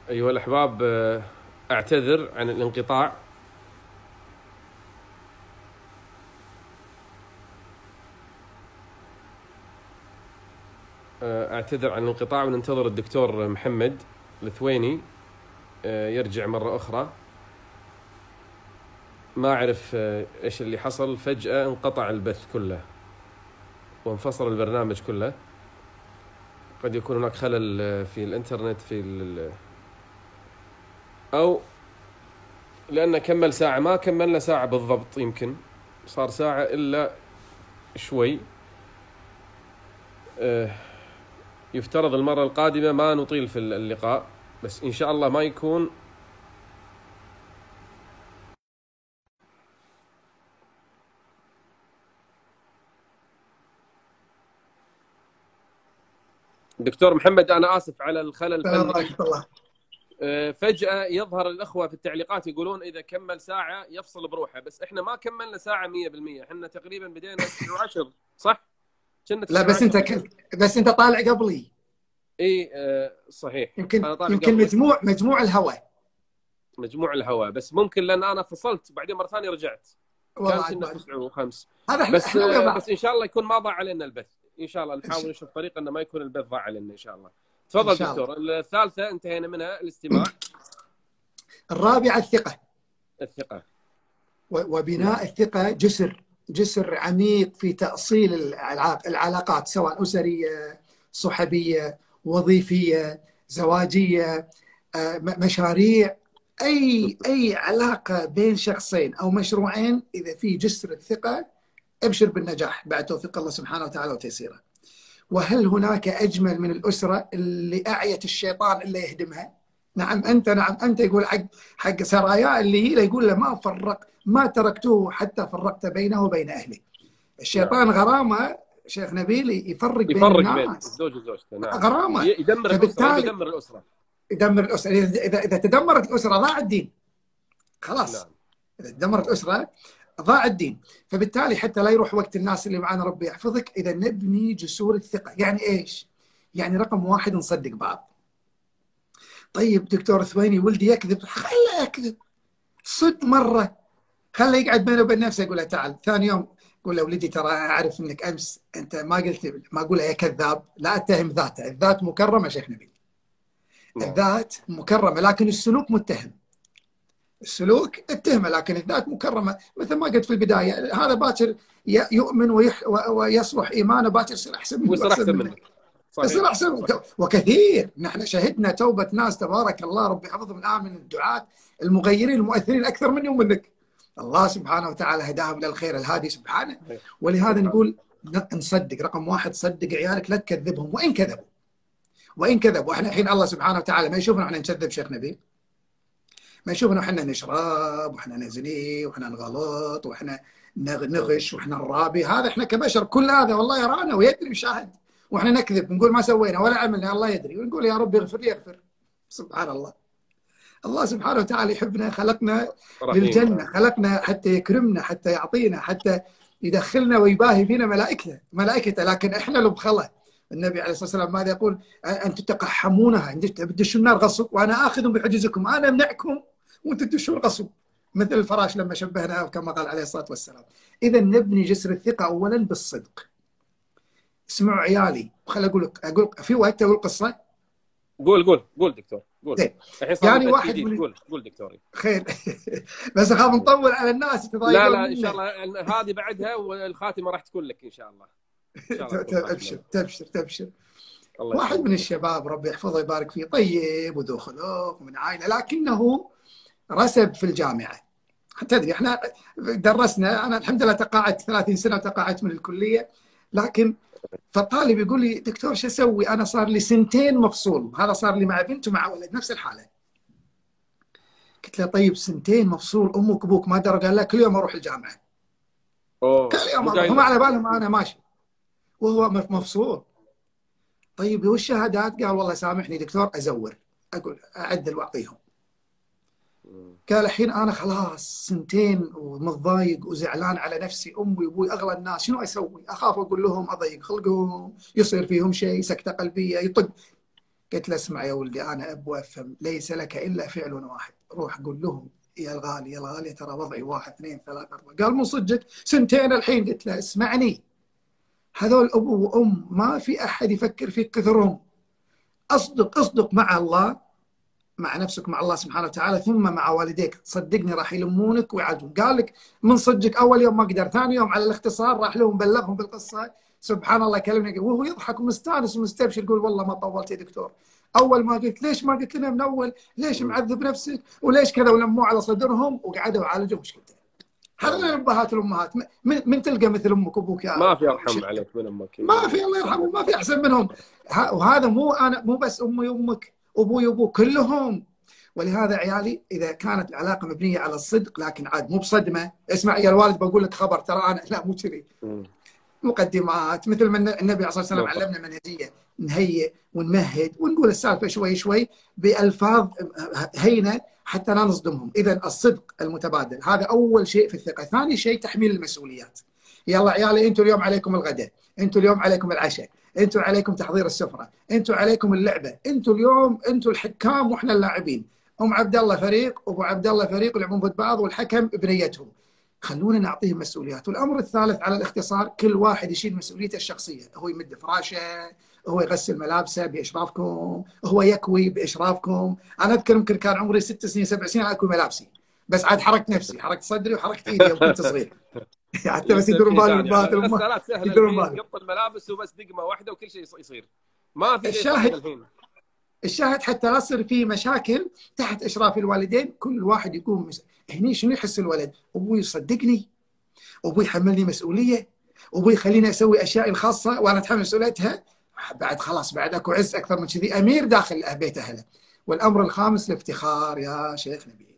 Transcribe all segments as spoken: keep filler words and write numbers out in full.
أيها الأحباب، أعتذر عن الانقطاع. أعتذر عن الانقطاع وننتظر الدكتور محمد الثويني يرجع مرة أخرى. ما أعرف إيش اللي حصل، فجأة انقطع البث كله وانفصل البرنامج كله. قد يكون هناك خلل في الإنترنت في ال أو لأنه كمل ساعة، ما كملنا ساعة بالضبط، يمكن صار ساعة إلا شوي. يفترض المرة القادمة ما نطيل في اللقاء، بس إن شاء الله ما يكون. دكتور محمد، أنا آسف على الخلل الفني. فجأة يظهر الأخوة في التعليقات يقولون إذا كمل ساعة يفصل بروحه، بس إحنا ما كملنا ساعة مية بالمية. إحنا تقريبا بدينا تسعة وعشرة، صح؟ كنا لا بس أنت ك... بس أنت طالع قبلي. إيه آه صحيح. يمكن أنا طالع يمكن قبلي. مجموع مجموع الهواء مجموع الهواء بس ممكن لأن أنا فصلت بعدين مرة ثانية رجعت. كان كنا تسعة وخمس. هذا بس آه بس إن شاء الله يكون ما ضاع علينا البث. إن شاء الله نحاول نشوف طريقة إنه ما يكون البث ضاع علينا إن شاء الله. تفضل دكتور. الثالثة انتهينا منها الاستماع. الرابعة الثقة. الثقة وبناء الثقة جسر جسر عميق في تأصيل العلاقات، سواء أسرية، صحبية، وظيفية، زواجية، مشاريع، أي أي علاقة بين شخصين أو مشروعين. إذا في جسر الثقة أبشر بالنجاح بعد توفيق الله سبحانه وتعالى وتيسيره. وهل هناك أجمل من الأسرة اللي أعيت الشيطان إلا يهدمها؟ نعم أنت نعم أنت يقول حق حق سرايا اللي هي يقول له ما فرق ما تركته حتى فرقت بينه وبين أهله. الشيطان نعم. غرامة شيخ نبيل يفرق بين يفرق الناس، بين الزوج وزوجته. نعم. غرامة يدمر الأسرة. يدمر الأسرة يدمر الأسرة. إذا إذا تدمرت الأسرة ضاع الدين خلاص. نعم. إذا تدمرت الأسرة ضاع الدين. فبالتالي حتى لا يروح وقت الناس اللي معنا ربي يحفظك، إذا نبني جسور الثقة. يعني إيش؟ يعني رقم واحد نصدق بعض. طيب دكتور ثويني ولدي يكذب، خله يكذب صد مرة، خله يقعد بينه وبين نفسه، يقول له تعال. ثاني يوم يقول له ولدي ترى أعرف أنك أمس أنت ما قلت، ما أقول يا كذاب، لا أتهم ذاته. الذات مكرمة شيخ نبيل. الذات مكرمة لكن السلوك متهم. السلوك اتهمه لكن الذات مكرمة. مثل ما قلت في البداية، هذا باكر يؤمن ويح ويصلح إيمانه، باكر يصير أحسن منك ويصير أحسن منك. يصير أحسن. وكثير نحن شهدنا توبة ناس تبارك الله ربي يحفظهم الآن من الدعاة المغيرين المؤثرين أكثر مني ومنك. الله سبحانه وتعالى هداهم إلى الخير الهادي سبحانه. ولهذا نقول نصدق. رقم واحد صدق عيالك، لا تكذبهم وإن كذبوا وإن كذبوا. احنا الحين الله سبحانه وتعالى ما يشوفنا احنا نكذب شيخ نبيل، ما يشوفنا احنا نشرب واحنا نزني واحنا نغلط واحنا نغش واحنا نرابي. هذا احنا كبشر كل هذا والله يرانا ويدري وشاهد، واحنا نكذب نقول ما سوينا ولا عملنا، الله يدري، ونقول يا رب اغفر لي اغفر. سبحان الله. الله سبحانه وتعالى يحبنا، خلقنا للجنة، خلقنا حتى يكرمنا، حتى يعطينا، حتى يدخلنا ويباهي فينا ملائكته ملائكته لكن احنا لو بخله. النبي عليه الصلاة والسلام ماذا يقول؟ أنتم تقحمونها، تدشون النار غصب وأنا آخذ بحجزكم، أنا أمنعكم وأنتم تدشون غصب، مثل الفراش لما شبهنا كما قال عليه الصلاة والسلام. إذا نبني جسر الثقة أولا بالصدق. اسمعوا عيالي، خل أقول لك أقول في وقت أقول قصة. قول قول قول دكتور قول. يعني واحد من... قول قول دكتوري. خير بس أخاف نطول على الناس. لا لا إن شاء الله هذه بعدها والخاتمة راح تكون لك إن شاء الله. تبشر تبشر تبشر. واحد من الشباب ربي يحفظه ويبارك فيه، طيب وذو خلق ومن عائلة، لكنه رسب في الجامعة. تدري احنا درسنا، انا الحمد لله تقاعدت ثلاثين سنة وتقاعدت من الكلية، لكن فالطالب يقول لي دكتور شو اسوي؟ انا صار لي سنتين مفصول، هذا صار لي مع بنت ومع ولد نفس الحالة. قلت له طيب سنتين مفصول، امك وابوك ما دروا؟ قال لا كل يوم اروح الجامعة. كل يوم اروح، هم على بالهم انا ماشي وهو مفصول. طيب والشهادات؟ قال والله سامحني دكتور ازور، اقول اعدل واعطيهم. قال الحين انا خلاص سنتين ومتضايق وزعلان على نفسي، امي وابوي اغلى الناس، شنو اسوي؟ اخاف اقول لهم اضيق خلقهم، يصير فيهم شيء، سكته قلبيه، يطق. قلت له اسمع يا ولدي انا اب وافهم، ليس لك الا فعل واحد، روح قول لهم يا الغالي يا الغالي ترى وضعي واحد اثنين ثلاثة أربعة. قال مو صدق سنتين الحين. قلت له اسمعني، هذول أبو وأم ما في أحد يفكر فيك كثرهم. أصدق أصدق مع الله، مع نفسك مع الله سبحانه وتعالى، ثم مع والديك، صدقني راح يلمونك ويعالجون. قال لك من صدقك أول يوم ما قدر، ثاني يوم على الاختصار راح لهم بلغهم بالقصة. سبحان الله كلمني وهو يضحك ومستانس ومستبشر، يقول والله ما طولت يا دكتور. اول ما قلت ليش ما قلت لنا من اول؟ ليش معذب نفسك؟ وليش كذا؟ ولموه على صدرهم وقعدوا يعالجوا مشكلته. هذا من الابهات والامهات. من, من تلقى مثل امك وابوك يا ما في ارحم عليك من امك، ما في الله يرحمه، ما في احسن منهم. وهذا مو انا، مو بس امي وامك، ابوي وابوك كلهم. ولهذا عيالي اذا كانت العلاقه مبنيه على الصدق، لكن عاد مو بصدمه. اسمع يا الوالد بقول لك خبر ترى انا، لا مو كذي. مقدمات مثل ما النبي عليه الصلاه والسلام علمنا منهجيه، نهيئ ونمهد ونقول السالفه شوي شوي بالفاظ هينه حتى لا نصدمهم. اذا الصدق المتبادل هذا اول شيء في الثقه. ثاني شيء تحميل المسؤوليات. يلا عيالي انتم اليوم عليكم الغداء، انتم اليوم عليكم العشاء، انتم عليكم تحضير السفره، انتم عليكم اللعبه، انتم اليوم انتم الحكام واحنا اللاعبين. ام عبد الله فريق وابو عبد الله فريق يلعبون ضد بعض والحكم بنيتهم. خلونا نعطيهم مسؤوليات. والامر الثالث على الاختصار، كل واحد يشيل مسؤوليته الشخصيه. هو يمد فراشه، هو يغسل ملابسه باشرافكم، هو يكوي باشرافكم. انا اذكر يمكن كان عمري ست سنين سبع سنين اكوي ملابسي، بس عاد حركت نفسي، حركت صدري وحركت ايدي يوم كنت صغير. حتى بس يدورون بالي البات الغسالات سهله الحين، قط الملابس وبس دقمه واحده وكل شيء يصير. ما في الشاهد الحين الشاهد حتى لا تصير في مشاكل تحت اشراف الوالدين، كل واحد يقوم مس... هني شنو يحس الولد؟ ابوي يصدقني، ابوي يحملني مسؤوليه، ابوي يخليني اسوي اشياء الخاصه وانا اتحمل مسؤوليتها. بعد خلاص بعد اكو عز اكثر من كذي، امير داخل بيت اهله. والامر الخامس الافتخار يا شيخ نبيل.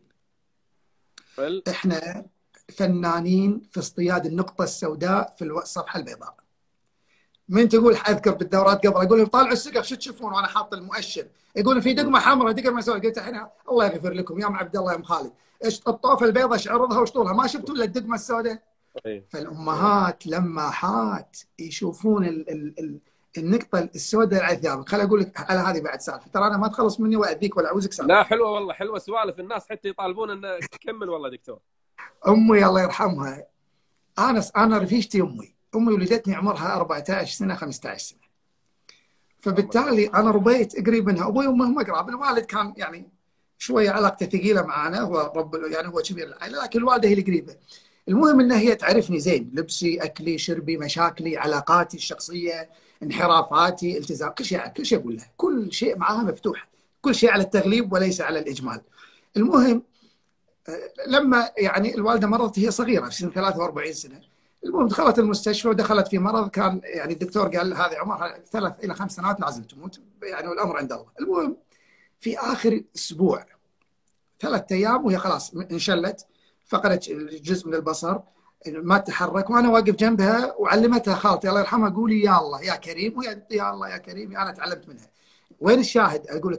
فل... احنا فنانين في اصطياد النقطه السوداء في الصفحه البيضاء. من تقول اذكر بالدورات قبل اقول لهم طالعوا السقف شو تشوفون وانا حاط المؤشر، يقولون في دقمه حمراء دقمه مسويه. قلت الحين الله يغفر لكم يا ام عبد الله يا ام خالد، ايش الطوفه البيضاء ايش عرضها وش طولها؟ ما شفتوا الا الدقمه السوداء. فالامهات لماحات يشوفون ال ال ال النقطه السوداء على ثيابك. خل اقول لك على هذه بعد سالفه، ترى انا ما تخلص مني واذيك ولا اعوزك سالفه. لا حلوه والله، حلوه سوالف الناس حتى يطالبون ان تكمل. والله دكتور امي الله يرحمها، انا انا رفيجتي امي امي ولدتني عمرها أربعة عشر سنه خمسة عشر سنه، فبالتالي انا ربيت قريب منها. ابوي وامي هم قراب. الوالد كان يعني شويه علاقته ثقيله معنا، هو رب يعني هو كبير العائله، لكن الوالده هي القريبه. المهم ان هي تعرفني زين، لبسي اكلي شربي مشاكلي علاقاتي الشخصيه انحرافاتي التزام، كل شيء كل شيء اقول لها، كل شيء معاها مفتوح، كل شيء على التغليب وليس على الاجمال. المهم لما يعني الوالده مرضت هي صغيره في سن ثلاثة وأربعين سنه، المهم دخلت المستشفى ودخلت في مرض كان يعني الدكتور قال هذه عمرها ثلاث الى خمس سنوات لازم تموت، يعني والامر عند الله. المهم في اخر اسبوع ثلاث ايام وهي خلاص انشلت، فقدت جزء من البصر، ما تتحرك، وانا واقف جنبها وعلمتها خالتي الله يرحمها قولي يا الله يا كريم، ويا يا الله يا كريم. انا تعلمت منها. وين الشاهد؟ اقول لك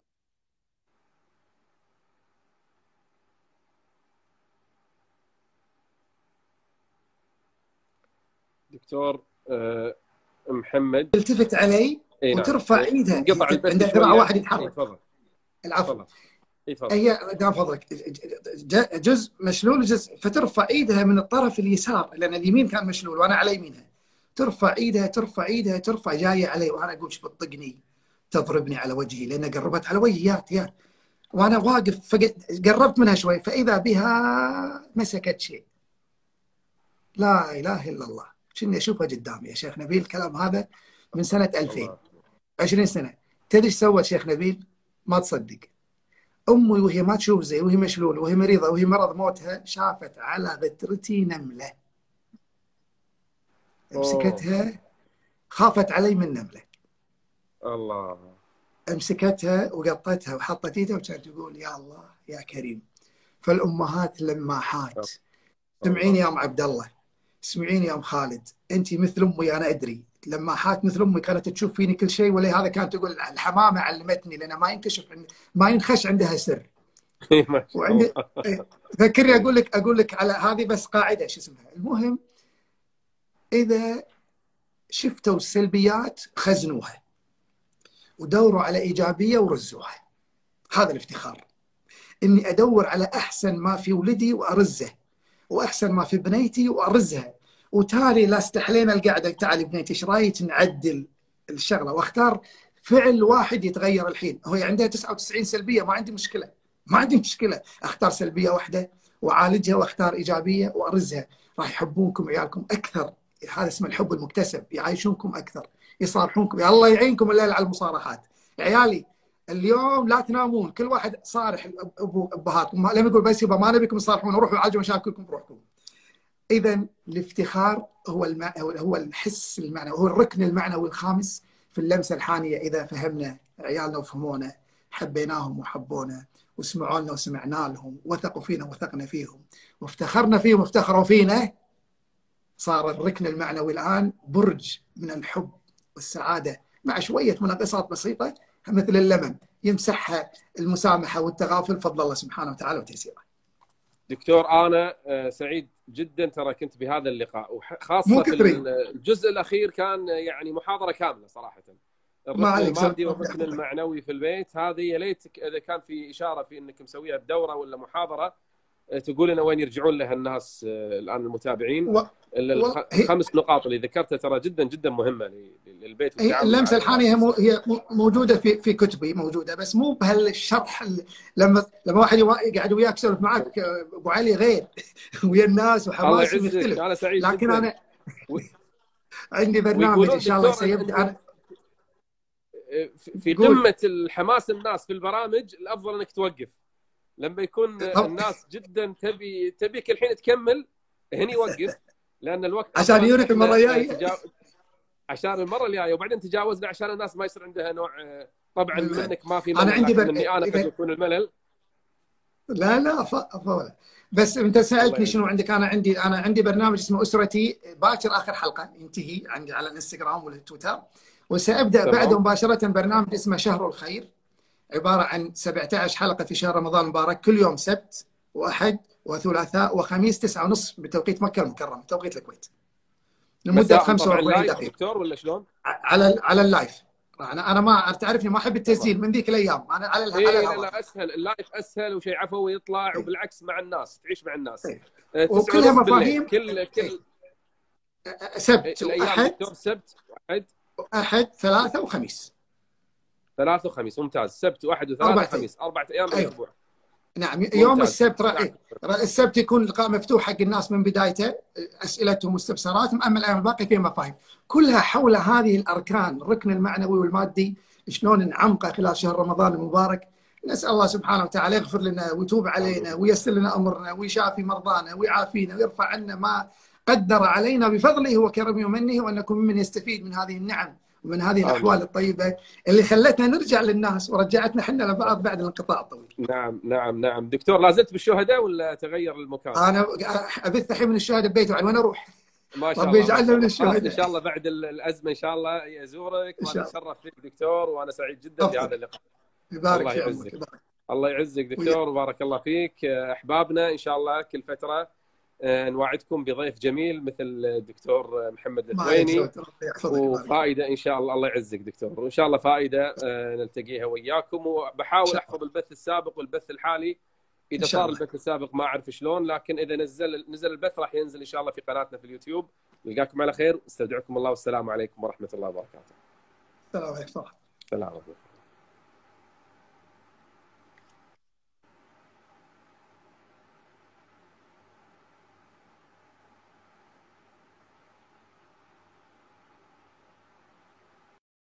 دكتور محمد تلتفت علي إيه وترفع نعم. ايدها، عندها ذراع واحد يتحرك. تفضل. العفو. اي تفضل. هي دام فضلك جزء مشلول جزء، فترفع ايدها من الطرف اليسار لان اليمين كان مشلول وانا على يمينها. ترفع ايدها ترفع ايدها ترفع جايه علي، وانا اقول ايش بتطقني؟ تضربني على وجهي لان قربت على وجهي يا يا وانا واقف. فقد قربت منها شوي فاذا بها مسكت شيء. لا اله الا الله، شني اشوفها قدامي يا شيخ نبيل. الكلام هذا من سنه ألفين، عشرين سنه. تدري ايش سوت شيخ نبيل؟ ما تصدق. امي وهي ما تشوف زي، وهي مشلوله وهي مريضه وهي مرض موتها، شافت على بترتي نمله، مسكتها، خافت علي من نمله. الله. امسكتها وقطتها وحطت ايدها وكانت تقول يا الله يا كريم. فالامهات لماحات. سمعيني يا ام عبد الله، اسمعيني يا ام خالد، انت مثل امي انا ادري. لماحات مثل امي كانت تشوف فيني كل شيء، ولا هذا كانت تقول الحمامه علمتني لان ما ينكشف ما ينخش عندها سر. وعندي فكرني اقول لك اقول لك على هذه بس قاعده شو اسمها. المهم اذا شفتوا السلبيات خزنوها، ودوروا على ايجابيه ورزوها. هذا الافتخار، اني ادور على احسن ما في ولدي وارزه، واحسن ما في بنيتي وارزها. وتالي لا استحلينا القعده، تعالي بنيتي ايش رايك نعدل الشغله، واختار فعل واحد يتغير الحين. هي عندها تسعة وتسعين سلبيه، ما عندي مشكله، ما عندي مشكله اختار سلبيه واحده واعالجها، واختار ايجابيه وارزها. راح يحبونكم عيالكم اكثر. هذا اسمه الحب المكتسب، يعايشونكم اكثر، يصارحونكم. يا الله يعينكم الليل على المصارحات. عيالي اليوم لا تنامون، كل واحد صارح ابو ابهاتكم، لما يقول بس يبا ما نبيكم تصارحون، روحوا عالجوا مشاكلكم بروحكم. اذا الافتخار هو المع... هو الحس المعنوي، هو الركن المعنوي الخامس في اللمسه الحانيه. اذا فهمنا عيالنا وفهمونا، حبيناهم وحبونا، وسمعوا لنا وسمعنا لهم، وثقوا فينا وثقنا فيهم، وافتخرنا فيهم وافتخروا فينا، صار الركن المعنوي الان برج من الحب والسعاده، مع شويه مناقصات بسيطه مثل اللمن يمسحها المسامحه والتغافل، فضل الله سبحانه وتعالى وتيسيره. دكتور انا سعيد جدا ترى كنت بهذا اللقاء، وخاصه الجزء الاخير كان يعني محاضره كامله صراحه. الركن المادي والركن المعنوي في البيت، هذه يا ليت اذا كان في اشاره في انك مسويها بدوره ولا محاضره تقول لنا وين يرجعون لها الناس الان المتابعين. و... الخمس نقاط اللي ذكرتها ترى جدا جدا مهمه للبيت. اللمسه الحانيه هي موجوده في في كتبي، موجوده بس مو بهالشرح. لما لما واحد يقعد وياك يسولف معك ابو علي غير ويا الناس وحماس مختلف. انا سعيد لكن جداً. انا و... عندي برنامج ان شاء الله سيبدا. انا في قمه الحماس الناس في البرامج الافضل انك توقف لما يكون طب. الناس جدا تبي تبيك الحين تكمل، هني وقف لان الوقت عشان يورك المره الجايه تجا... عشان المره الجايه، وبعدين تجاوزنا عشان الناس ما يصير عندها نوع طبعا منك ما في ملل. انا عندي بر... مني انا قد يكون الملل. لا لا ف... ف... بس انت سالتني شنو عندك. انا عندي انا عندي برنامج اسمه اسرتي، باكر اخر حلقه ينتهي عندي على الانستغرام والتويتر، وسابدا بعده مباشره برنامج اسمه شهر الخير، عباره عن سبعة عشر حلقه في شهر رمضان المبارك، كل يوم سبت واحد وثلاثاء وخميس تسعة ونص بتوقيت مكه المكرمه، توقيت الكويت، لمده خمسة وأربعين دقيقه. دكتور ولا شلون؟ على على اللايف. انا انا ما تعرفني ما احب التسجيل من ذيك الايام. انا على الهواء. إيه لا لا اسهل، اللايف اسهل وشيء عفوي يطلع. إيه. وبالعكس مع الناس، تعيش مع الناس. إيه. وكلها مفاهيم. كل كل إيه. سبت واحد. دكتور سبت واحد احد ثلاثة وخميس. ثلاثة وخميس ممتاز. سبت واحد وثلاثة وخميس أربعة أيام في الأسبوع. نعم ممتاز. يوم السبت رأي. السبت يكون لقاء مفتوح حق الناس من بدايته، أسئلتهم واستفساراتهم. أما الأيام الباقية فيها مفاهيم كلها حول هذه الأركان، الركن المعنوي والمادي، شلون نعمقه خلال شهر رمضان المبارك. نسأل الله سبحانه وتعالى يغفر لنا ويتوب علينا وييسر لنا أمرنا ويشافي مرضانا ويعافينا ويرفع عنا ما قدر علينا بفضله وكرمه ومنه، وأن نكون ممن يستفيد من هذه النعم ومن هذه الأحوال الطيبة اللي خلتنا نرجع للناس ورجعتنا حنا لبعض بعد الانقطاع الطويل. نعم نعم نعم. دكتور لا زلت بالشهداء ولا تغير المكان؟ أنا أبث الحين من الشهداء ببيتي، وين أروح؟ ما شاء الله. ربي يجعلنا من الشهداء إن شاء الله بعد الأزمة إن شاء الله يزورك. وأنا أتشرف فيك دكتور، وأنا سعيد جدا بهذا اللقاء. يبارك في عمرك. الله يعزك دكتور وبارك الله فيك. أحبابنا إن شاء الله كل فترة نوعدكم بضيف جميل مثل الدكتور محمد الثويني، وفائده ان شاء الله. الله يعزك دكتور، وان شاء الله فائده نلتقيها وياكم. وبحاول احفظ البث السابق والبث الحالي، اذا صار البث السابق ما اعرف شلون، لكن اذا نزل نزل البث راح ينزل ان شاء الله في قناتنا في اليوتيوب. نلقاكم على خير، استودعكم الله والسلام عليكم ورحمه الله وبركاته. السلام عليكم. السلام عليكم.